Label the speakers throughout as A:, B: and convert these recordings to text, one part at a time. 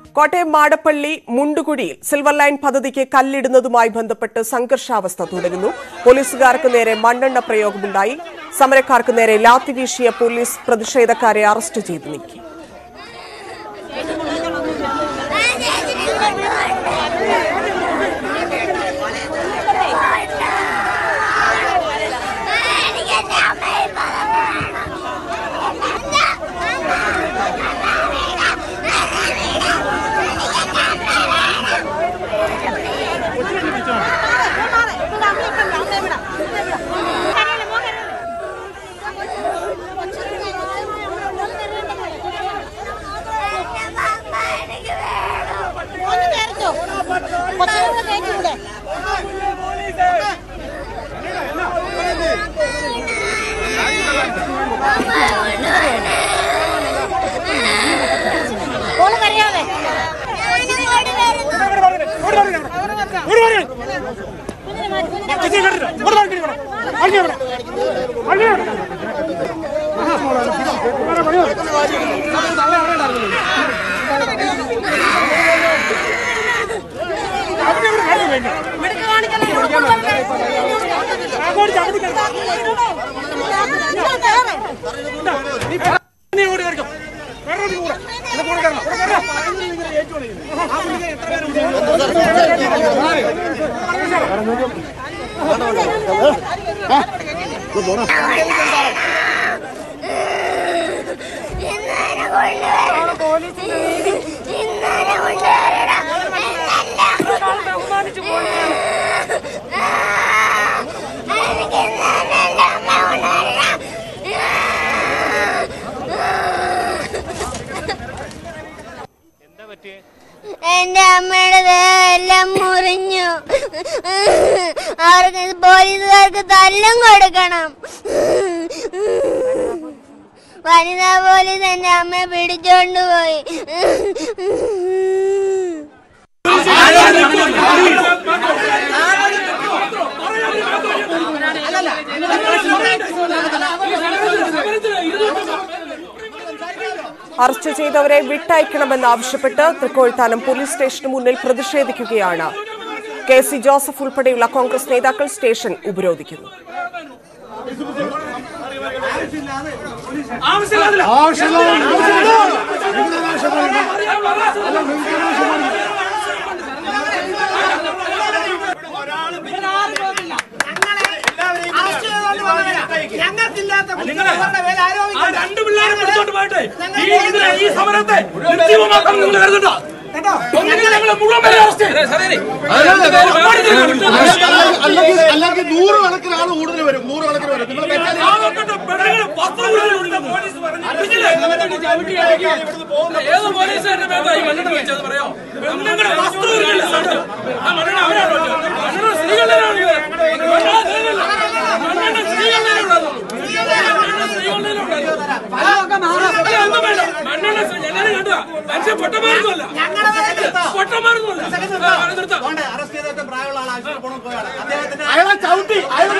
A: കോട്ടയം മാടപ്പള്ളി മുണ്ടുകുടിയിൽ silver line പദ്ധതിക്ക് കല്ലിടുന്നതുമായി ബന്ധപ്പെട്ട് സംഘർഷാവസ്ഥ തുടരുന്നു. പോലീസുകാർക്ക് നേരെ മണ്ണെണ്ണ പ്രയോഗമുണ്ടായി. സമരക്കാർക്ക് നേരെ ലാത്തി വീശിയ പോലീസ് പ്രതിഷേധക്കാരെ അറസ്റ്റ് ചെയ്തു നീക്കി.
B: എന്റെ അമ്മയുടെ ദേഹമെല്ലാം മുറിഞ്ഞു. അവർക്ക് പോലീസുകാർക്ക് തല്ലും കൊടുക്കണം. വനിതാ പോലീസ് എന്റെ അമ്മയെ പിടിച്ചോണ്ട് പോയി.
A: അറസ്റ്റ് ചെയ്തവരെ വിട്ടയക്കണമെന്നാവശ്യപ്പെട്ട് തൃക്കോഴ്ത്താനം പോലീസ് സ്റ്റേഷന് മുന്നിൽ പ്രതിഷേധിക്കുകയാണ്. കെ.സി. ജോസഫ് ഉൾപ്പെടെയുള്ള കോൺഗ്രസ് നേതാക്കൾ സ്റ്റേഷൻ ഉപരോധിക്കുന്നു.
C: അല്ലെങ്കിൽ 100 കണക്കിന് ആൾ കൂടുതൽ വരും. 100 കണക്കിന് വരും. അയാളെ ചവിട്ടി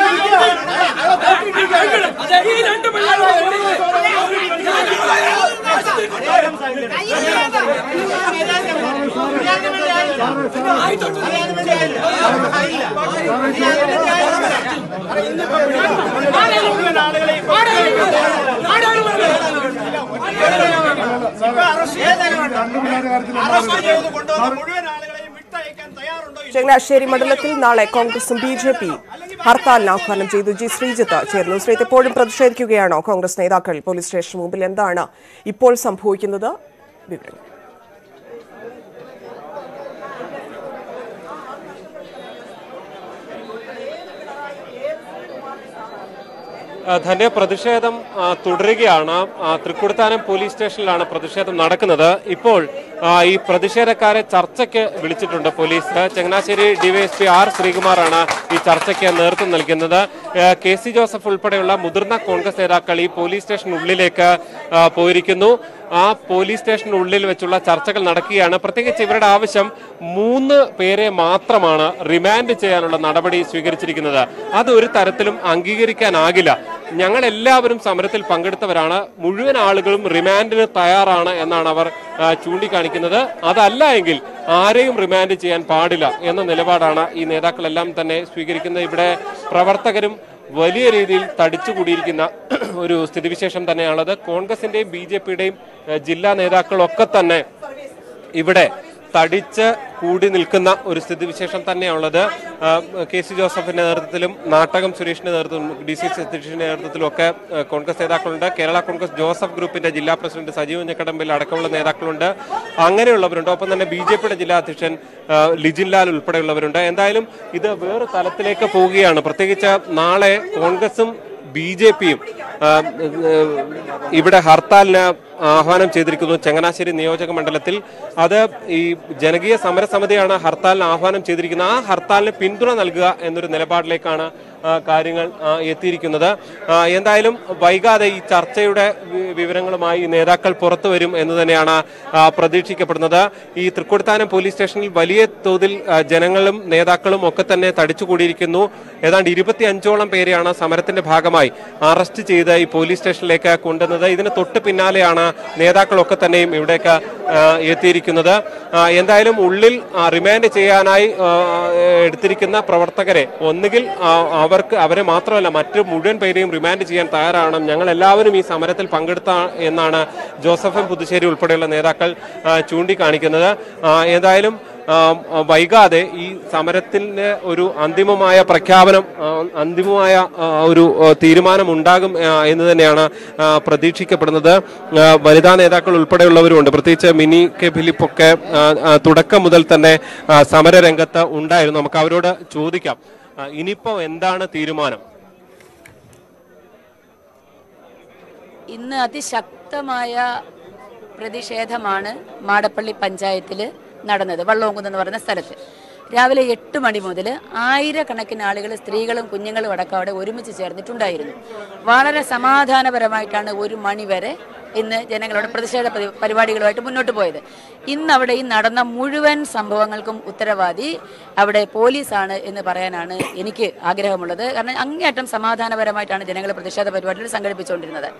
A: ചങ്ങനാശ്ശേരി മണ്ഡലത്തിൽ നാളെ കോൺഗ്രസും ബി.ജെ.പി ഹർത്താലിന് ആഹ്വാനം ചെയ്തു. ജി ശ്രീജിത്ത് ചേർന്നു. ശ്രീജിത്ത്, എപ്പോഴും പ്രതിഷേധിക്കുകയാണോ കോൺഗ്രസ് നേതാക്കൾ പോലീസ് സ്റ്റേഷന് മുമ്പിൽ? എന്താണ് ഇപ്പോൾ സംഭവിക്കുന്നത്? വിവരങ്ങൾ.
D: ധന്യ, പ്രതിഷേധം തുടരുകയാണ്. തൃക്കൊടിത്താനം പോലീസ് സ്റ്റേഷനിലാണ് പ്രതിഷേധം നടക്കുന്നത്. ഇപ്പോൾ ഈ പ്രതിഷേധക്കാരെ ചർച്ചയ്ക്ക് വിളിച്ചിട്ടുണ്ട് പോലീസ്. ചങ്ങനാശ്ശേരി ഡിവൈഎസ്പി ആർ ശ്രീകുമാറാണ് ഈ ചർച്ചയ്ക്ക് നേതൃത്വം നൽകുന്നത്. കെ.സി. ജോസഫ് ഉൾപ്പെടെയുള്ള മുതിർന്ന കോൺഗ്രസ് നേതാക്കൾ ഈ പോലീസ് സ്റ്റേഷനുള്ളിലേക്ക് പോയിരിക്കുന്നു. ആ പോലീസ് സ്റ്റേഷനുള്ളിൽ വെച്ചുള്ള ചർച്ചകൾ നടക്കുകയാണ്. പ്രത്യേകിച്ച് ഇവരുടെ ആവശ്യം 3 പേരെ മാത്രമാണ് റിമാൻഡ് ചെയ്യാനുള്ള നടപടി സ്വീകരിച്ചിരിക്കുന്നത്. അത് ഒരു തരത്തിലും അംഗീകരിക്കാനാകില്ല. ഞങ്ങൾ എല്ലാവരും സമരത്തിൽ പങ്കെടുത്തവരാണ്, മുഴുവൻ ആളുകളും റിമാൻഡിന് തയ്യാറാണ് എന്നാണ് അവർ ചൂണ്ടിക്കാണിക്കുന്നത്. അതല്ല എങ്കിൽ ആരെയും റിമാൻഡ് ചെയ്യാൻ പാടില്ല എന്ന നിലപാടാണ് ഈ നേതാക്കളെല്ലാം തന്നെ സ്വീകരിക്കുന്നത്. ഇവിടെ പ്രവർത്തകരും വലിയ രീതിയിൽ തടിച്ചുകൂടിയിരിക്കുന്ന ഒരു സ്ഥിതിവിശേഷം തന്നെയാണുള്ളത്. കോൺഗ്രസിന്റെയും BJPയുടെയും ജില്ലാ നേതാക്കളൊക്കെ തന്നെ ഇവിടെ തടിച്ച് കൂടി നിൽക്കുന്ന ഒരു സ്ഥിതിവിശേഷം തന്നെയാണുള്ളത്. KC ജോസഫിന്റെ നേതൃത്വത്തിലും നാട്ടകം സുരേഷിന്റെ നേതൃത്വത്തിലും DCC അധ്യക്ഷന്റെ നേതൃത്വത്തിലും ഒക്കെ കോൺഗ്രസ് നേതാക്കളുണ്ട്. കേരള കോൺഗ്രസ് ജോസഫ് ഗ്രൂപ്പിന്റെ ജില്ലാ പ്രസിഡന്റ് സജീവ് ഞക്കടമ്പിൽ അടക്കമുള്ള നേതാക്കളുണ്ട്. അങ്ങനെയുള്ളവരുണ്ട്. ഒപ്പം തന്നെ BJPയുടെ ജില്ലാ അധ്യക്ഷൻ ലിജിൻ ലാൽ ഉൾപ്പെടെയുള്ളവരുണ്ട്. എന്തായാലും ഇത് വേറെ തലത്തിലേക്ക് പോവുകയാണ്. പ്രത്യേകിച്ച് നാളെ കോൺഗ്രസും BJPയും ഇവിടെ ഹർത്താലിന് ആഹ്വാനം ചെയ്തിരിക്കുന്നു. ചങ്ങനാശ്ശേരി നിയോജക മണ്ഡലത്തിൽ അത് ഈ ജനകീയ സമരസമിതിയാണ് ഹർത്താലിന് ആഹ്വാനം ചെയ്തിരിക്കുന്നത്. ആ ഹർത്താലിന് പിന്തുണ നൽകുക എന്നൊരു നിലപാടിലേക്കാണ് കാര്യങ്ങൾ എത്തിയിരിക്കുന്നത്. എന്തായാലും വൈകാതെ ഈ ചർച്ചയുടെ വിവരങ്ങളുമായി നേതാക്കൾ പുറത്തു വരും എന്ന് തന്നെയാണ് പ്രതീക്ഷിക്കപ്പെടുന്നത്. ഈ തൃക്കൊടിത്താനം പോലീസ് സ്റ്റേഷനിൽ വലിയ തോതിൽ ജനങ്ങളും നേതാക്കളും ഒക്കെ തന്നെ തടിച്ചുകൂടിയിരിക്കുന്നു. ഏതാണ്ട് 25ഓളം പേരെയാണ് സമരത്തിന്റെ ഭാഗമായി അറസ്റ്റ് ചെയ്ത് ഈ പോലീസ് സ്റ്റേഷനിലേക്ക് കൊണ്ടുവന്നത്. ഇതിന് തൊട്ട് പിന്നാലെയാണ് നേതാക്കളൊക്കെ തന്നെയും ഇവിടേക്ക് എത്തിയിരിക്കുന്നത്. എന്തായാലും ഉള്ളിൽ റിമാൻഡ് ചെയ്യാനായി എടുത്തിരിക്കുന്ന പ്രവർത്തകരെ ഒന്നുകിൽ അവരെ മാത്രമല്ല മറ്റു മുഴുവൻ പേരെയും റിമാൻഡ് ചെയ്യാൻ തയ്യാറാണ്. ഞങ്ങൾ എല്ലാവരും ഈ സമരത്തിൽ പങ്കെടുത്ത എന്നാണ് ജോസഫ് പുതുശ്ശേരി ഉൾപ്പെടെയുള്ള നേതാക്കൾ ചൂണ്ടിക്കാണിക്കുന്നത്. എന്തായാലും വൈകാതെ ഈ സമരത്തിന് ഒരു അന്തിമമായ പ്രഖ്യാപനം, അന്തിമമായ ഒരു തീരുമാനം ഉണ്ടാകും എന്ന് തന്നെയാണ് പ്രതീക്ഷിക്കപ്പെടുന്നത്. വനിതാ നേതാക്കൾ ഉൾപ്പെടെയുള്ളവരുമുണ്ട്. പ്രത്യേകിച്ച് മിനി കെ ഫിലിപ്പൊക്കെ തുടക്കം മുതൽ തന്നെ സമരരംഗത്ത് ഉണ്ടായിരുന്നു. നമുക്ക് അവരോട് ചോദിക്കാം, ഇനിയിപ്പോ എന്താണ് തീരുമാനം?
E: ഇന്ന് അതിശക്തമായ പ്രതിഷേധമാണ് മാടപ്പള്ളി പഞ്ചായത്തിൽ നടന്നത്. വള്ളോങ്കുന്ന് എന്ന് പറയുന്ന സ്ഥലത്ത് രാവിലെ 8 മണി മുതൽ ആയിരക്കണക്കിന് ആളുകൾ, സ്ത്രീകളും കുഞ്ഞുങ്ങളും അടക്കം അവിടെ ഒരുമിച്ച് ചേർന്നിട്ടുണ്ടായിരുന്നു. വളരെ സമാധാനപരമായിട്ടാണ് 1 മണി വരെ ഇന്ന് ജനങ്ങളുടെ പ്രതിഷേധ പരിപാടികളുമായിട്ട് മുന്നോട്ട് പോയത്. ഇന്ന് അവിടെ ഈ നടന്ന മുഴുവൻ സംഭവങ്ങൾക്കും ഉത്തരവാദി അവിടെ പോലീസാണ് എന്ന് പറയാനാണ് എനിക്ക് ആഗ്രഹമുള്ളത്. കാരണം അങ്ങേയറ്റം സമാധാനപരമായിട്ടാണ് ജനങ്ങൾ പ്രതിഷേധ പരിപാടികൾ സംഘടിപ്പിച്ചുകൊണ്ടിരുന്നത്.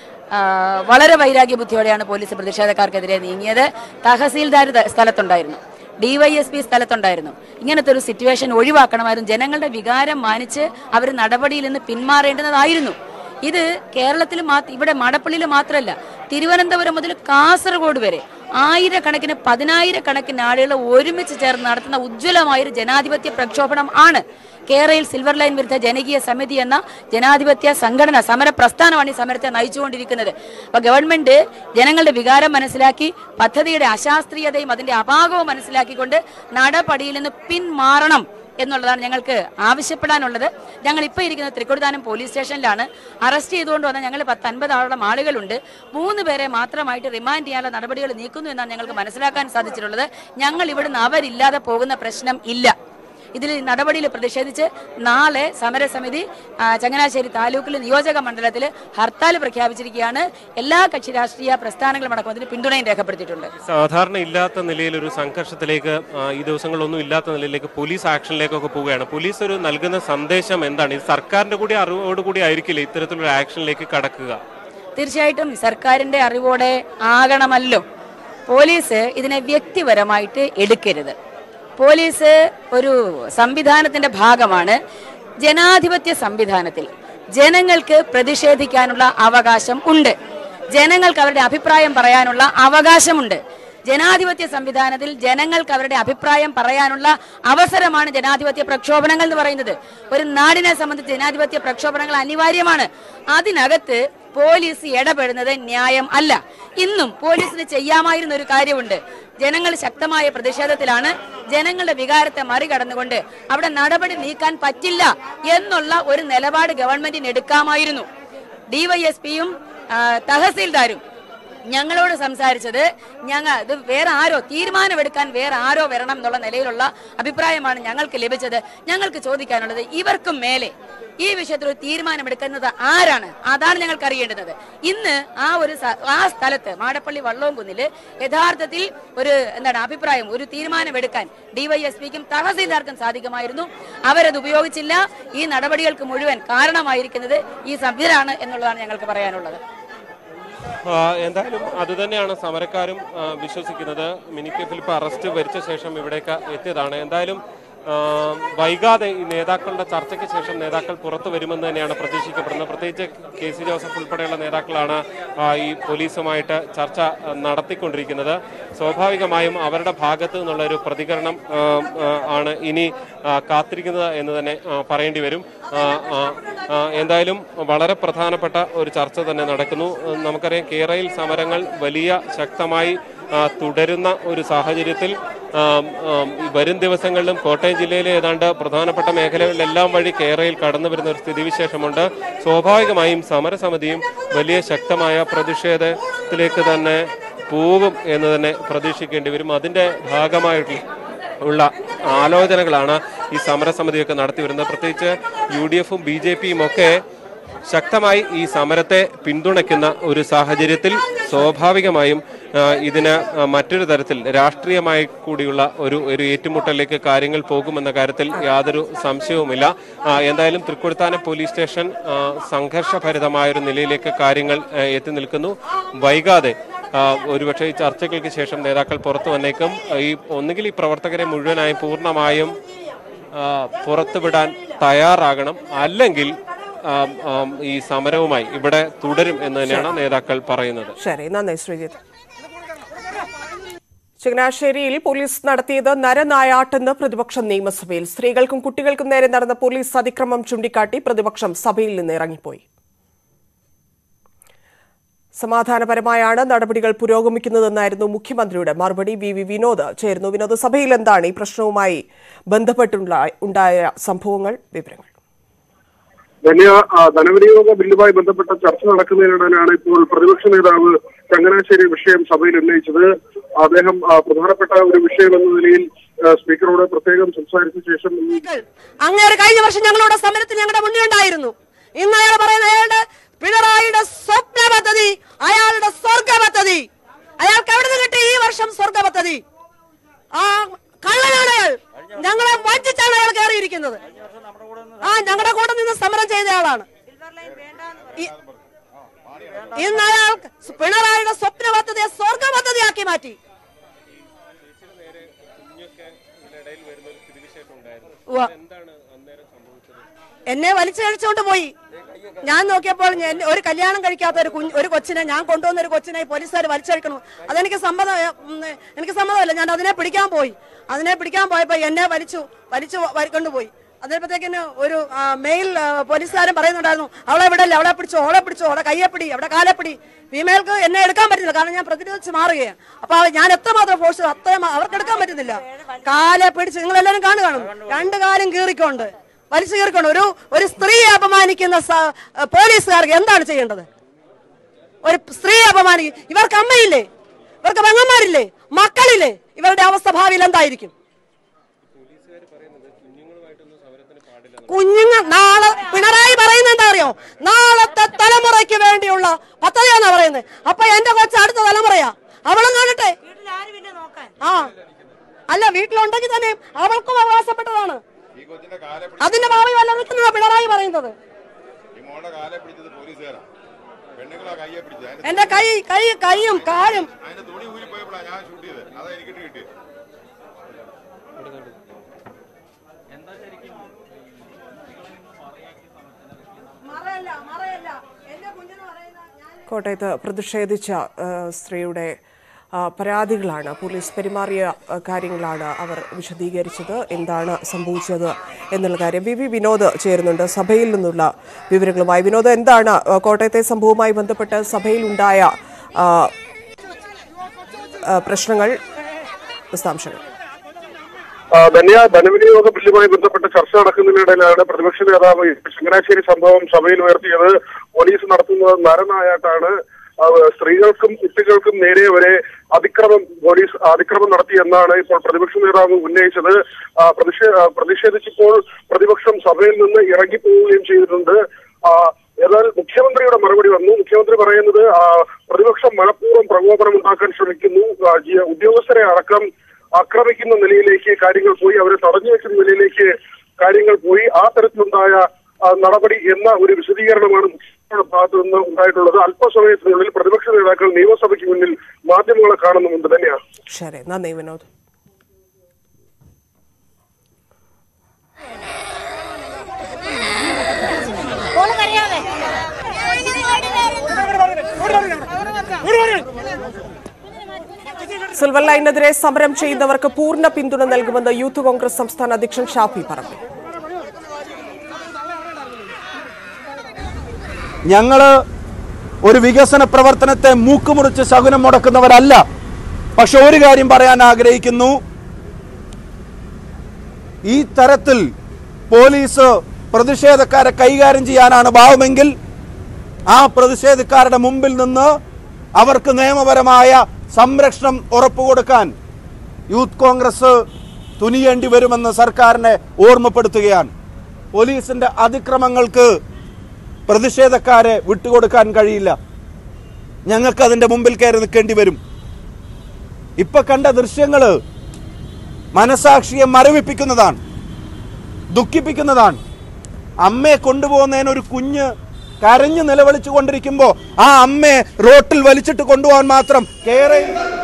E: വളരെ വൈരാഗ്യ ബുദ്ധിയോടെയാണ് പോലീസ് പ്രതിഷേധക്കാർക്കെതിരെ നീങ്ങിയത്. തഹസീൽദാർ സ്ഥലത്തുണ്ടായിരുന്നു, DYSP സ്ഥലത്തുണ്ടായിരുന്നു. ഇങ്ങനത്തെ ഒരു സിറ്റുവേഷൻ ഒഴിവാക്കണമായിരുന്നു. ജനങ്ങളുടെ വികാരം മാനിച്ച് അവർ നടപടിയിൽ നിന്ന് പിന്മാറേണ്ടുന്നതായിരുന്നു. ഇത് കേരളത്തിൽ ഇവിടെ മാടപ്പള്ളിയിൽ മാത്രമല്ല, തിരുവനന്തപുരം മുതൽ കാസർഗോഡ് വരെ ആയിരക്കണക്കിന് 10,000കണക്കിന് ആളുകൾ ഒരുമിച്ച് ചേർന്ന് നടത്തുന്ന ഉജ്ജ്വലമായൊരു ജനാധിപത്യ പ്രക്ഷോഭണം ആണ്. കേരളയിൽ സിൽവർ ലൈൻ വിരുദ്ധ ജനകീയ സമിതി എന്ന ജനാധിപത്യ സംഘടന, സമര പ്രസ്ഥാനമാണ് ഈ സമരത്തെ നയിച്ചുകൊണ്ടിരിക്കുന്നത്. അപ്പൊ ഗവൺമെന്റ് ജനങ്ങളുടെ വികാരം മനസ്സിലാക്കി പദ്ധതിയുടെ അശാസ്ത്രീയതയും അതിന്റെ അപാകവും മനസ്സിലാക്കിക്കൊണ്ട് നടപടിയിൽ നിന്ന് പിന്മാറണം എന്നുള്ളതാണ് ഞങ്ങൾക്ക് ആവശ്യപ്പെടാനുള്ളത്. ഞങ്ങൾ ഇപ്പോൾ ഇരിക്കുന്നത് തൃക്കൊടിത്താനം പോലീസ് സ്റ്റേഷനിലാണ്. അറസ്റ്റ് ചെയ്തുകൊണ്ട് വന്ന ഞങ്ങൾ 10-50 ആളുകളുണ്ട്. 3 പേരെ മാത്രമായിട്ട് റിമാൻഡ് ചെയ്യാനുള്ള നടപടികൾ നീക്കുന്നു എന്നാണ് ഞങ്ങൾക്ക് മനസ്സിലാക്കാൻ സാധിച്ചിട്ടുള്ളത്. ഞങ്ങൾ ഇവിടുന്ന് അവരില്ലാതെ പോകുന്ന പ്രശ്നം ഇല്ല. ഇതിൽ നടപടിയിൽ പ്രതിഷേധിച്ച് നാളെ സമരസമിതി ചങ്ങനാശ്ശേരി താലൂക്കിൽ നിയോജക മണ്ഡലത്തിൽ ഹർത്താൽ പ്രഖ്യാപിച്ചിരിക്കുകയാണ്. എല്ലാ കക്ഷി രാഷ്ട്രീയ പ്രസ്ഥാനങ്ങളും അടക്കം അതിന് പിന്തുണയും രേഖപ്പെടുത്തിയിട്ടുണ്ട്. സാധാരണ ഇല്ലാത്ത നിലയിൽ ഒരു സംഘർഷത്തിലേക്ക്, ഈ ദിവസങ്ങളൊന്നും ഇല്ലാത്ത നിലയിലേക്ക് പോലീസ് ആക്ഷനിലേക്കൊക്കെ പോവുകയാണ്. പോലീസ് ഒരു നൽകുന്ന സന്ദേശം എന്താണ്? ഇത് സർക്കാരിന്റെ കൂടി അറിവോടുകൂടി ആയിരിക്കില്ല ഇത്തരത്തിലൊരു ആക്ഷനിലേക്ക് കടക്കുക? തീർച്ചയായിട്ടും സർക്കാരിന്റെ അറിവോടെ ആകണമല്ലോ. പോലീസ് ഇതിനെ വ്യക്തിപരമായിട്ട് എടുക്കരുത്. പോലീസ് ഒരു സംവിധാനത്തിന്റെ ഭാഗമാണ്. ജനാധിപത്യ സംവിധാനത്തിൽ ജനങ്ങൾക്ക് പ്രതിഷേധിക്കാനുള്ള അവകാശം ഉണ്ട്. ജനങ്ങൾക്ക് അവരുടെ അഭിപ്രായം പറയാനുള്ള അവകാശമുണ്ട്. ജനാധിപത്യ സംവിധാനത്തിൽ ജനങ്ങൾക്ക് അവരുടെ അഭിപ്രായം പറയാനുള്ള അവസരമാണ് ജനാധിപത്യ പ്രക്ഷോഭണങ്ങൾ എന്ന് പറയുന്നത്. ഒരു നാടിനെ സംബന്ധിച്ച് ജനാധിപത്യ പ്രക്ഷോഭണങ്ങൾ അനിവാര്യമാണ്. അതിനകത്ത് പോലീസ് ഇടപെടുന്നത് ന്യായം അല്ല. ഇന്നും പോലീസിന് ചെയ്യാമായിരുന്ന ഒരു കാര്യമുണ്ട്. ജനങ്ങൾ ശക്തമായ പ്രതിഷേധത്തിലാണ്. ജനങ്ങളുടെ വികാരത്തെ മറികടന്നുകൊണ്ട് അവിടെ നടപടി നീക്കാൻ പറ്റില്ല എന്നുള്ള ഒരു നിലപാട് ഗവൺമെന്റിന് എടുക്കാമായിരുന്നു. DYSPയും തഹസീൽദാരും ഞങ്ങളോട് സംസാരിച്ചത് ഇത് വേറെ ആരോ തീരുമാനമെടുക്കാൻ വേറെ ആരോ വരണം എന്നുള്ള നിലയിലുള്ള അഭിപ്രായമാണ് ഞങ്ങൾക്ക് ലഭിച്ചത്. ഞങ്ങൾക്ക് ചോദിക്കാനുള്ളത് ഇവർക്കും മേലെ ഈ വിഷയത്തിൽ ഒരു തീരുമാനമെടുക്കുന്നത് ആരാണ്? അതാണ് ഞങ്ങൾക്ക് അറിയേണ്ടത്. ഇന്ന് ആ സ്ഥലത്ത് മാടപ്പള്ളി വള്ളോംകുന്നില് യഥാർത്ഥത്തിൽ ഒരു അഭിപ്രായം, ഒരു തീരുമാനമെടുക്കാൻ ഡിവൈഎസ്പിക്കും തഹസീൽദാർക്കും സാധിക്കുമായിരുന്നു. അവരത് ഉപയോഗിച്ചില്ല. ഈ നടപടികൾക്ക് മുഴുവൻ കാരണമായിരിക്കുന്നത് ഈ സംവിധാനമാണ് എന്നുള്ളതാണ് ഞങ്ങൾക്ക് പറയാനുള്ളത്.
D: എന്തായാലും അതുതന്നെയാണ് സമരക്കാരും വിശ്വസിക്കുന്നത്. മിനി കെ ഫിലിപ്പ് അറസ്റ്റ് വരിച്ച ശേഷം ഇവിടേക്ക് എത്തിയതാണ്. എന്തായാലും വൈകാതെ ഈ നേതാക്കളുടെ ചർച്ചയ്ക്ക് ശേഷം നേതാക്കൾ പുറത്തു വരുമെന്ന് തന്നെയാണ് പ്രതീക്ഷിക്കപ്പെടുന്നത്. പ്രത്യേകിച്ച് കെ സി ജോസഫ് ഉൾപ്പെടെയുള്ള നേതാക്കളാണ് ഈ പോലീസുമായിട്ട് ചർച്ച നടത്തിക്കൊണ്ടിരിക്കുന്നത്. സ്വാഭാവികമായും അവരുടെ ഭാഗത്തു നിന്നുള്ള ഒരു പ്രതികരണം ആണ് ഇനി കാത്തിരിക്കുന്നത് എന്ന് തന്നെ പറയേണ്ടി വരും. എന്തായാലും വളരെ പ്രധാനപ്പെട്ട ഒരു ചർച്ച തന്നെ നടക്കുന്നു. നമുക്കറിയാം കേരളയിൽ സമരങ്ങൾ വലിയ ശക്തമായി തുടരുന്ന ഒരു സാഹചര്യത്തിൽ വരും ദിവസങ്ങളിലും കോട്ടയം ജില്ലയിലെ ഏതാണ്ട് പ്രധാനപ്പെട്ട മേഖലകളിലെല്ലാം വഴി കേരളയിൽ കടന്നു വരുന്ന ഒരു സ്ഥിതിവിശേഷമുണ്ട്. സ്വാഭാവികമായും സമരസമിതിയും വലിയ ശക്തമായ പ്രതിഷേധത്തിലേക്ക് തന്നെ പോകും എന്ന് തന്നെ പ്രതീക്ഷിക്കേണ്ടി വരും. അതിൻ്റെ ഭാഗമായിട്ടുള്ള ആലോചനകളാണ് ഈ സമരസമിതിയൊക്കെ നടത്തി വരുന്നത്. പ്രത്യേകിച്ച് UDF-ഉം BJP-യും ഒക്കെ ശക്തമായി ഈ സമരത്തെ പിന്തുണയ്ക്കുന്ന ഒരു സാഹചര്യത്തിൽ സ്വാഭാവികമായും ഇതിന് മറ്റൊരു തരത്തിൽ രാഷ്ട്രീയമായി കൂടിയുള്ള ഒരു ഏറ്റുമുട്ടലിലേക്ക് കാര്യങ്ങൾ പോകുമെന്ന കാര്യത്തിൽ യാതൊരു സംശയവുമില്ല. എന്തായാലും തൃക്കൊടിത്താനം പോലീസ് സ്റ്റേഷൻ സംഘർഷഭരിതമായൊരു നിലയിലേക്ക് കാര്യങ്ങൾ എത്തി നിൽക്കുന്നു. വൈകാതെ ഒരുപക്ഷെ ഈ ചർച്ചകൾക്ക് ശേഷം നേതാക്കൾ പുറത്തു വന്നേക്കും. ഒന്നുകിൽ ഈ പ്രവർത്തകരെ മുഴുവനായും പൂർണ്ണമായും പുറത്തുവിടാൻ തയ്യാറാകണം, അല്ലെങ്കിൽ ഈ സമരവുമായി ഇവിടെ തുടരും എന്ന് തന്നെയാണ് നേതാക്കൾ പറയുന്നത്.
A: ശരി, നന്ദി ശ്രീജിത്ത്. ചങ്ങനാശ്ശേരിയിൽ പോലീസ് നടത്തിയത് നരനായാട്ടെന്ന് പ്രതിപക്ഷം നിയമസഭയിൽ. സ്ത്രീകൾക്കും കുട്ടികൾക്കും നേരെ നടന്ന പോലീസ് അതിക്രമം ചൂണ്ടിക്കാട്ടി പ്രതിപക്ഷം സഭയിൽ നിന്ന് ഇറങ്ങിപ്പോയി. സമാധാനപരമായാണ് നടപടികൾ പുരോഗമിക്കുന്നതെന്നായിരുന്നു മുഖ്യമന്ത്രിയുടെ മറുപടി. വി വിനോദ് ചേരുന്നു. വിനോദ്, സഭയിൽ എന്താണ് ഈ പ്രശ്നവുമായി ബന്ധപ്പെട്ടുണ്ടായ സംഭവങ്ങൾ, വിവരങ്ങൾ?
F: വലിയ ധനവിനിയോഗ ബില്ലുമായി ബന്ധപ്പെട്ട ചർച്ച നടക്കുന്നതിനിടയിലാണ് ഇപ്പോൾ പ്രതിപക്ഷ നേതാവ് ചങ്ങനാശ്ശേരി വിഷയം സഭയിൽ ഉന്നയിച്ചത്. അദ്ദേഹം പ്രധാനപ്പെട്ട ഒരു വിഷയം എന്ന നിലയിൽ സ്പീക്കറോട് പ്രത്യേകം സംസാരിച്ച ശേഷം
G: അങ്ങേര് കഴിഞ്ഞ വർഷം ഞങ്ങളുടെ സമരത്തിൽ ഞങ്ങളുടെ മുന്നിലുണ്ടായിരുന്നു. ഇന്ന് അയാൾ പറയുന്ന അയാളുടെ പിണറായിയുടെ സ്വപ്ന പദ്ധതി, അയാളുടെ സ്വർഗ പദ്ധതി, അയാൾക്ക് എവിടെ നിന്ന് കിട്ടി ഈ വർഷം സ്വർഗ പദ്ധതി? ആ കള്ളനാണ് അയാൾ. ഞങ്ങളെ വഞ്ചിച്ചാണ് അയാൾ കയറിയിരിക്കുന്നത്. ഞങ്ങളുടെ കൂടെ നിന്ന് സമരം ചെയ്ത ആളാണ്. ഇന്ന് അയാൾ പിണറായിയുടെ സ്വപ്ന പദ്ധതിയെ സ്വർഗ പദ്ധതിയാക്കി മാറ്റി. എന്നെ വലിച്ചു കഴിച്ചുകൊണ്ട് പോയി. ഞാൻ നോക്കിയപ്പോൾ ഒരു കല്യാണം കഴിക്കാത്ത ഒരു കൊച്ചിനെ, ഞാൻ കൊണ്ടുവന്ന ഒരു കൊച്ചിനെ പോലീസുകാർ വലിച്ചഴിക്കണം. എനിക്ക് സമ്മതമല്ല. ഞാൻ അതിനെ പിടിക്കാൻ പോയപ്പോ എന്നെ വലിച്ചു കൊണ്ടുപോയി. അതിനപ്പോഴത്തേക്കിന് ഒരു മെയിൽ പോലീസുകാരൻ പറയുന്നുണ്ടായിരുന്നു, അവളെ വിടല്ലേ, അവളെ പിടിച്ചോ, അവളെ കയ്യെപ്പിടി, അവിടെ കാലെപ്പിടി. ഫീമെയിൽക്ക് എന്നെ എടുക്കാൻ പറ്റുന്നില്ല, കാരണം ഞാൻ പ്രതിരോധിച്ച് മാറുകയാണ്. അപ്പൊ ഞാൻ എത്രമാത്രം ഫോഴ്സ് അത്രയും അവർക്ക് എടുക്കാൻ പറ്റുന്നില്ല. കാലെ പിടിച്ച് നിങ്ങളെല്ലാരും കാണും, രണ്ടു കാലും കീറിക്കൊണ്ട് വലിച്ചു കീറിക്കൊണ്ട് ഒരു സ്ത്രീയെ അപമാനിക്കുന്ന പോലീസുകാർക്ക് എന്താണ് ചെയ്യേണ്ടത്? ഒരു സ്ത്രീയെ അപമാനിക്കും. ഇവർക്ക് അമ്മയില്ലേ? ഇവർക്ക് പെങ്ങന്മാരില്ലേ? മക്കളില്ലേ? ഇവരുടെ അവസ്ഥ ഭാവിയിൽ എന്തായിരിക്കും? നാളെ പിണറായി പറയുന്നത് എന്താ അറിയോ? നാളത്തെ തലമുറയ്ക്ക് വേണ്ടിയുള്ള പദ്ധതിയാന്നാ പറയുന്നത്. അപ്പൊ എന്റെ കൊച്ചു അടുത്ത തലമുറയാ. അവളും കാണട്ടെ. അല്ല, വീട്ടിലുണ്ടെങ്കിൽ തന്നെ അവൾക്കും അവകാശപ്പെട്ടതാണ്. അതിന്റെ ഭാവി വല്ല നിൽക്കുന്നതാ പിണറായി പറയുന്നത്. എന്റെ കൈയും കാലും
A: കോട്ടയത്ത് പ്രതിഷേധിച്ച സ്ത്രീയുടെ പരാതികളാണ്, പോലീസ് പെരുമാറിയ കാര്യങ്ങളാണ് അവർ വിശദീകരിച്ചത്. എന്താണ് സംഭവിച്ചത് എന്നുള്ള കാര്യം വി വിനോദ് ചേരുന്നുണ്ട് സഭയിൽ നിന്നുള്ള വിവരങ്ങളുമായി. വിനോദ്, എന്താണ് കോട്ടയത്തെ സംഭവവുമായി ബന്ധപ്പെട്ട് സഭയിലുണ്ടായ പ്രശ്നങ്ങൾ, വിശദാംശങ്ങൾ?
F: ധനവിനിയോഗ ബില്ലുമായി ബന്ധപ്പെട്ട ചർച്ച നടക്കുന്നതിനിടയിലാണ് പ്രതിപക്ഷ നേതാവ് ചങ്ങനാശ്ശേരി സംഭവം സഭയിൽ ഉയർത്തിയത്. പോലീസ് നടത്തുന്നത് നരനായാട്ടാണ്. സ്ത്രീകൾക്കും കുട്ടികൾക്കും നേരെ വരെ പോലീസ് അതിക്രമം നടത്തി എന്നാണ് ഇപ്പോൾ പ്രതിപക്ഷ നേതാവ് ഉന്നയിച്ചത്. പ്രതിഷേധിച്ചപ്പോൾ പ്രതിപക്ഷം സഭയിൽ നിന്ന് ഇറങ്ങിപ്പോവുകയും ചെയ്തിട്ടുണ്ട്. എന്നാൽ മുഖ്യമന്ത്രിയുടെ മറുപടി വന്നു. മുഖ്യമന്ത്രി പറയുന്നത് പ്രതിപക്ഷം മനഃപൂർവ്വം പ്രകോപനം ഉണ്ടാക്കാൻ ശ്രമിക്കുന്നു, ഉദ്യോഗസ്ഥരെ അടക്കം ആക്രമിക്കുന്ന നിലയിലേക്ക് കാര്യങ്ങൾ പോയി, അവരെ തടഞ്ഞു വെക്കുന്ന നിലയിലേക്ക് കാര്യങ്ങൾ പോയി. ആ തരത്തിലുണ്ടായ നടപടി എന്ന ഒരു വിശദീകരണമാണ് മുഖ്യമന്ത്രിയുടെ ഭാഗത്തു നിന്ന് ഉണ്ടായിട്ടുള്ളത്. അല്പസമയത്തിനുള്ളിൽ പ്രതിപക്ഷ നേതാക്കൾ നിയമസഭയ്ക്ക് മുന്നിൽ മാധ്യമങ്ങളെ കാണുന്നുമുണ്ട് തന്നെയാണ്.
A: ശരി, നന്ദി വിനോദ്. സിൽവർ ലൈനെതിരെ സമരം ചെയ്യുന്നവർക്ക് പൂർണ്ണ പിന്തുണ നൽകുമെന്ന് യൂത്ത് കോൺഗ്രസ് സംസ്ഥാന അധ്യക്ഷൻ ഷാഫി പറമ്പിൽ.
H: ഞങ്ങള് ഒരു വികസന പ്രവർത്തനത്തെ മൂക്കുമുറിച്ച് ശകുനം മുടക്കുന്നവരല്ല. പക്ഷെ ഒരു കാര്യം പറയാൻ ആഗ്രഹിക്കുന്നു. ഈ തരത്തിൽ പോലീസ് പ്രതിഷേധക്കാരെ കൈകാര്യം ചെയ്യാനാണ് ഭാവമെങ്കിൽ ആ പ്രതിഷേധക്കാരുടെ മുമ്പിൽ നിന്ന് അവർക്ക് നിയമപരമായ സംരക്ഷണം ഉറപ്പുകൊടുക്കാൻ യൂത്ത് കോൺഗ്രസ് തുനിയേണ്ടി വരുമെന്ന് സർക്കാരിനെ ഓർമ്മപ്പെടുത്തുകയാണ്. പോലീസിന്റെ അതിക്രമങ്ങൾക്ക് പ്രതിഷേധക്കാരെ വിട്ടുകൊടുക്കാൻ കഴിയില്ല. ഞങ്ങൾക്ക് അതിന്റെ മുമ്പിൽ കയറി നിൽക്കേണ്ടി വരും. ഇപ്പൊ കണ്ട ദൃശ്യങ്ങള് മനസാക്ഷിയെ മരവിപ്പിക്കുന്നതാണ്, ദുഃഖിപ്പിക്കുന്നതാണ്. അമ്മയെ കൊണ്ടുപോകുന്നതിന് ഒരു കുഞ്ഞ് കരഞ്ഞു നിലവിളിച്ചു കൊണ്ടിരിക്കുമ്പോ ആ അമ്മയെ റോട്ടിൽ വലിച്ചിട്ട് കൊണ്ടുപോകാൻ മാത്രം കേരള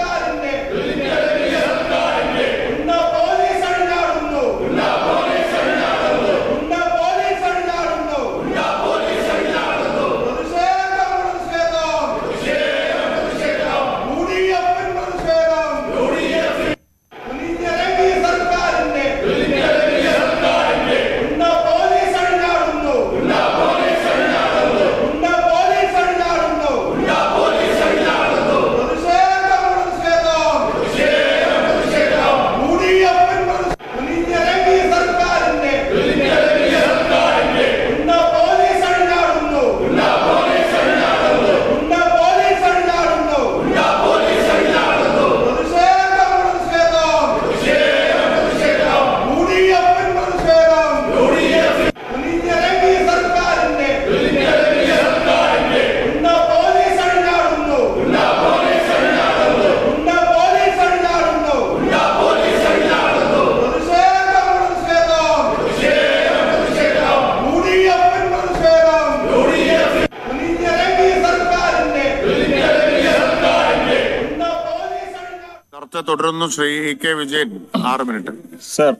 C: തുടരുന്നു. Shri K Vijayan 6 minute.
I: Sir,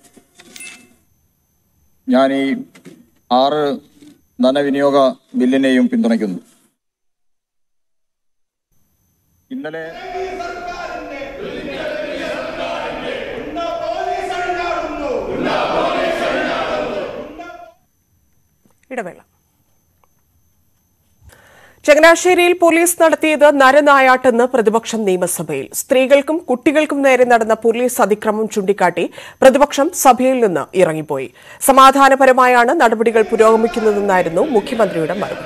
I: ഞാൻ ഈ 6 ധനവിനിയോഗ ബില്ലിനെയും പിന്തുണയ്ക്കുന്നു. ഇന്നലെ
A: ഇടവേള. ചങ്ങനാശ്ശേരിയിൽ പോലീസ് നടത്തിയത് നരനായാട്ടെന്ന് പ്രതിപക്ഷം നിയമസഭയിൽ. സ്ത്രീകൾക്കും കുട്ടികൾക്കും നേരെ നടന്ന പോലീസ് അതിക്രമം ചൂണ്ടിക്കാട്ടി പ്രതിപക്ഷം സഭയിൽ നിന്ന് ഇറങ്ങിപ്പോയി. സമാധാനപരമായാണ് നടപടികൾ പുരോഗമിക്കുന്നതെന്നായിരുന്നു മുഖ്യമന്ത്രിയുടെ മറുപടി.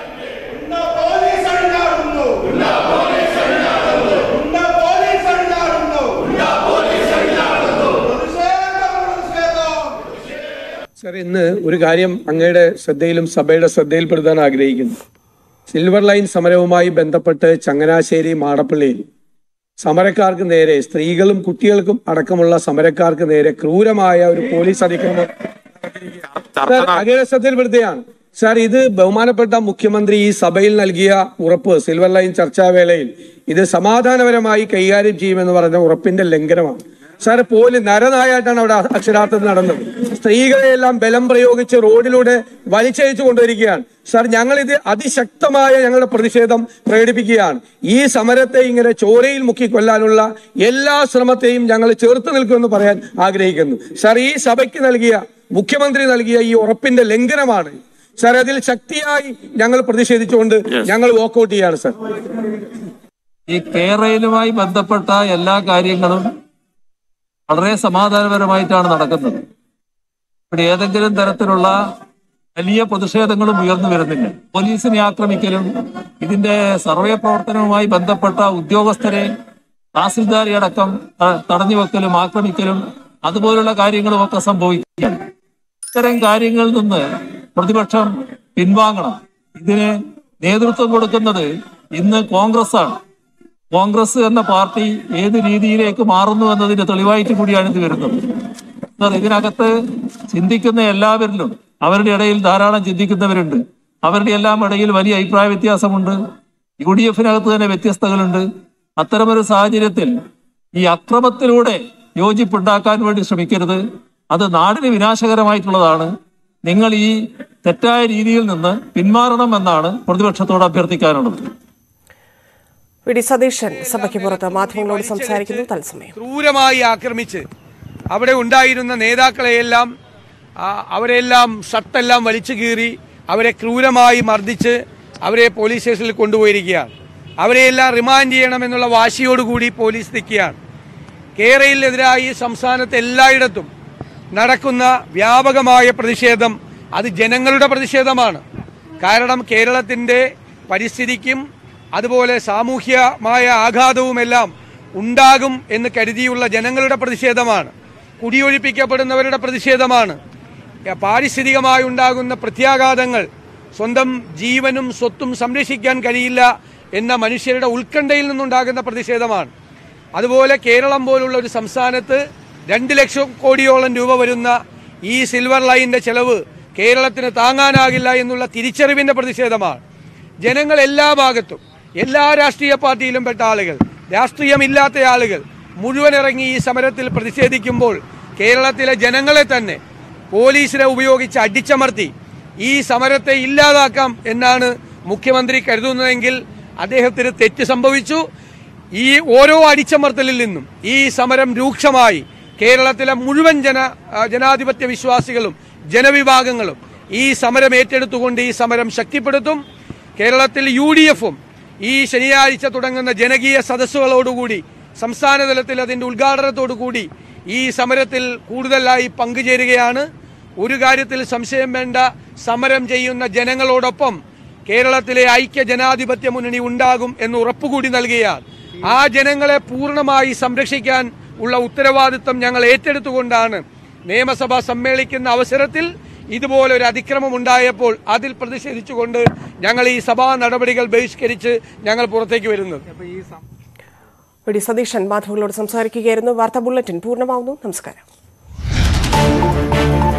J: സർ, ഇന്ന് ഒരു കാര്യം അങ്ങയുടെ ശ്രദ്ധയിലും സഭയുടെ ശ്രദ്ധയിൽപ്പെടുത്താൻ ആഗ്രഹിക്കുന്നു. സിൽവർ ലൈൻ സമരവുമായി ബന്ധപ്പെട്ട് ചങ്ങനാശ്ശേരി മാടപ്പള്ളിയിൽ സമരക്കാർക്ക് നേരെ, സ്ത്രീകളും കുട്ടികൾക്കും അടക്കമുള്ള സമരക്കാർക്ക് നേരെ ക്രൂരമായ ഒരു പോലീസ് അതിക്രമം അങ്ങയുടെ ശ്രദ്ധയിൽപ്പെടുത്തുകയാണ്. സാർ, ഇത് ബഹുമാനപ്പെട്ട മുഖ്യമന്ത്രി ഈ സഭയിൽ നൽകിയ ഉറപ്പ്, സിൽവർ ലൈൻ ചർച്ചാവേളയിൽ ഇത് സമാധാനപരമായി കൈകാര്യം ചെയ്യുമെന്ന് പറഞ്ഞ ഉറപ്പിന്റെ ലംഘനമാണ്. സാർ, നരനായായിട്ടാണ് അവിടെ അക്ഷരാർത്ഥത്തിൽ നടന്നത്. സ്ത്രീകളെയെല്ലാം ബലം പ്രയോഗിച്ച് റോഡിലൂടെ വലിച്ചഴിച്ചു കൊണ്ടുവരികയാണ്. സാർ, ഞങ്ങളിത് അതിശക്തമായ ഞങ്ങളുടെ പ്രതിഷേധം പ്രകടിപ്പിക്കുകയാണ്. ഈ സമരത്തെ ഇങ്ങനെ ചോരയിൽ മുക്കിക്കൊല്ലാനുള്ള എല്ലാ ശ്രമത്തെയും ഞങ്ങൾ ചേർത്ത് നിൽക്കുമെന്ന് പറയാൻ ആഗ്രഹിക്കുന്നു. സാർ, ഈ സഭയ്ക്ക് മുഖ്യമന്ത്രി നൽകിയ ഈ ഉറപ്പിന്റെ ലംഘനമാണ്. സാർ, അതിൽ ശക്തിയായി ഞങ്ങൾ പ്രതിഷേധിച്ചുകൊണ്ട് ഞങ്ങൾ വോക്കൗട്ട് ചെയ്യാണ്. സാർ,
K: ഈ കേരളയിലുമായി ബന്ധപ്പെട്ട എല്ലാ കാര്യങ്ങളും വളരെ സമാധാനപരമായിട്ടാണ് നടക്കുന്നത്. ഇവിടെ ഏതെങ്കിലും തരത്തിലുള്ള വലിയ പ്രതിഷേധങ്ങളും ഉയർന്നു വരുന്നില്ല. പോലീസിനെ ആക്രമിക്കലും ഇതിന്റെ സർവേ പ്രവർത്തനവുമായി ബന്ധപ്പെട്ട ഉദ്യോഗസ്ഥരെ തഹസിൽദാരെ അടക്കം തടഞ്ഞു വെക്കലും ആക്രമിക്കലും അതുപോലുള്ള കാര്യങ്ങളും ഒക്കെ സംഭവിക്കുകയാണ്. ഇത്തരം കാര്യങ്ങളിൽ നിന്ന് പ്രതിപക്ഷം പിൻവാങ്ങണം. ഇതിന് നേതൃത്വം കൊടുക്കുന്നത് ഇന്ന് കോൺഗ്രസ് ആണ്. കോൺഗ്രസ് എന്ന പാർട്ടി ഏത് രീതിയിലേക്ക് മാറുന്നു എന്നതിന്റെ തെളിവായിട്ട് കൂടിയാണ് ഇത് വരുന്നത്. ഇതിനകത്ത് ചിന്തിക്കുന്ന എല്ലാവരിലും അവരുടെ ഇടയിൽ ധാരാളം ചിന്തിക്കുന്നവരുണ്ട്. അവരുടെ എല്ലാം ഇടയിൽ വലിയ അഭിപ്രായ വ്യത്യാസമുണ്ട്. UDF-നകത്ത് തന്നെ വ്യത്യസ്തതകളുണ്ട്. അത്തരമൊരു സാഹചര്യത്തിൽ ഈ അക്രമത്തിലൂടെ യോജിപ്പുണ്ടാക്കാൻ വേണ്ടി ശ്രമിക്കരുത്. അത് നാടിന് വിനാശകരമായിട്ടുള്ളതാണ്. നിങ്ങൾ ഈ തെറ്റായ രീതിയിൽ നിന്ന് പിന്മാറണം എന്നാണ് പ്രതിപക്ഷത്തോട് അഭ്യർത്ഥിക്കാനുള്ളത്.
A: സതീശൻ സഭയ്ക്ക് പുറത്ത് മാധ്യമങ്ങളോട് സംസാരിക്കുന്നു. തത്സമയം
L: ക്രൂരമായി ആക്രമിച്ച് അവിടെ ഉണ്ടായിരുന്ന നേതാക്കളെയെല്ലാം അവരെല്ലാം ഷർട്ടെല്ലാം വലിച്ചു കീറി അവരെ ക്രൂരമായി മർദ്ദിച്ച് അവരെ പോലീസ് സ്റ്റേഷനിൽ കൊണ്ടുപോയിരിക്കുകയാണ്. അവരെയെല്ലാം റിമാൻഡ് ചെയ്യണമെന്നുള്ള വാശിയോടുകൂടി പോലീസ് നിൽക്കുകയാണ്. കേരളത്തിനെതിരായി സംസ്ഥാനത്ത് എല്ലായിടത്തും നടക്കുന്ന വ്യാപകമായ പ്രതിഷേധം അത് ജനങ്ങളുടെ പ്രതിഷേധമാണ്. കാരണം കേരളത്തിൻ്റെ പരിസ്ഥിതിക്കും അതുപോലെ സാമൂഹ്യമായ ആഘാതവുമെല്ലാം ഉണ്ടാകും എന്ന് കരുതിയുള്ള ജനങ്ങളുടെ പ്രതിഷേധമാണ്. കുടിയൊഴിപ്പിക്കപ്പെടുന്നവരുടെ പ്രതിഷേധമാണ്. പാരിസ്ഥിതികമായി ഉണ്ടാകുന്ന പ്രത്യാഘാതങ്ങൾ സ്വന്തം ജീവനും സ്വത്തും സംരക്ഷിക്കാൻ കഴിയില്ല എന്ന മനുഷ്യരുടെ ഉത്കണ്ഠയിൽ നിന്നുണ്ടാകുന്ന പ്രതിഷേധമാണ്. അതുപോലെ കേരളം പോലുള്ള ഒരു സംസ്ഥാനത്ത് 2 ലക്ഷം കോടിയോളം രൂപ വരുന്ന ഈ സിൽവർ ലൈനിന്റെ ചെലവ് കേരളത്തിന് താങ്ങാനാകില്ല എന്നുള്ള തിരിച്ചറിവിന്റെ പ്രതിഷേധമാണ്. ജനങ്ങൾ എല്ലാ ഭാഗത്തും എല്ലാ രാഷ്ട്രീയ പാർട്ടിയിലും പെട്ട ആളുകൾ, രാഷ്ട്രീയമില്ലാത്ത ആളുകൾ മുഴുവൻ ഇറങ്ങി ഈ സമരത്തിൽ പ്രതിഷേധിക്കുമ്പോൾ കേരളത്തിലെ ജനങ്ങളെ തന്നെ പോലീസിനെ ഉപയോഗിച്ച് അടിച്ചമർത്തി ഈ സമരത്തെ ഇല്ലാതാക്കാം എന്നാണ് മുഖ്യമന്ത്രി കരുതുന്നതെങ്കിൽ അദ്ദേഹത്തിന് തെറ്റ് സംഭവിച്ചു. ഈ ഓരോ അടിച്ചമർത്തലിൽ നിന്നും ഈ സമരം രൂക്ഷമായി കേരളത്തിലെ മുഴുവൻ ജനാധിപത്യ വിശ്വാസികളും ജനവിഭാഗങ്ങളും ഈ സമരം ഏറ്റെടുത്തുകൊണ്ട് ഈ സമരം ശക്തിപ്പെടുത്തും. കേരളത്തിൽ UDF-ഉം ഈ ശനിയാഴ്ച തുടങ്ങുന്ന ജനകീയ സദസ്സുകളോടുകൂടി സംസ്ഥാന തലത്തിൽ അതിൻ്റെ ഉദ്ഘാടനത്തോടുകൂടി ഈ സമരത്തിൽ കൂടുതലായി പങ്കുചേരുകയാണ്. ഒരു കാര്യത്തിൽ സംശയം വേണ്ട, സമരം ചെയ്യുന്ന ജനങ്ങളോടൊപ്പം കേരളത്തിലെ ഐക്യ ജനാധിപത്യ മുന്നണി ഉണ്ടാകും എന്ന് ഉറപ്പുകൂടി നൽകുകയാണ്. ആ ജനങ്ങളെ പൂർണ്ണമായി സംരക്ഷിക്കാൻ ഉള്ള ഉത്തരവാദിത്വം ഞങ്ങൾ ഏറ്റെടുത്തുകൊണ്ടാണ് നിയമസഭ സമ്മേളിക്കുന്ന അവസരത്തിൽ ഇതുപോലൊരു അതിക്രമം ഉണ്ടായപ്പോൾ അതിൽ പ്രതിഷേധിച്ചുകൊണ്ട് ഞങ്ങൾ ഈ സഭാ നടപടികൾ ബഹിഷ്കരിച്ച് ഞങ്ങൾ പുറത്തേക്ക് വരുന്നത്.
A: സതീശൻ മാധ്യമങ്ങളോട് സംസാരിക്കുകയായിരുന്നു. വാർത്താ ബുള്ളറ്റിൻ പൂർണ്ണമാവുന്നു. നമസ്കാരം.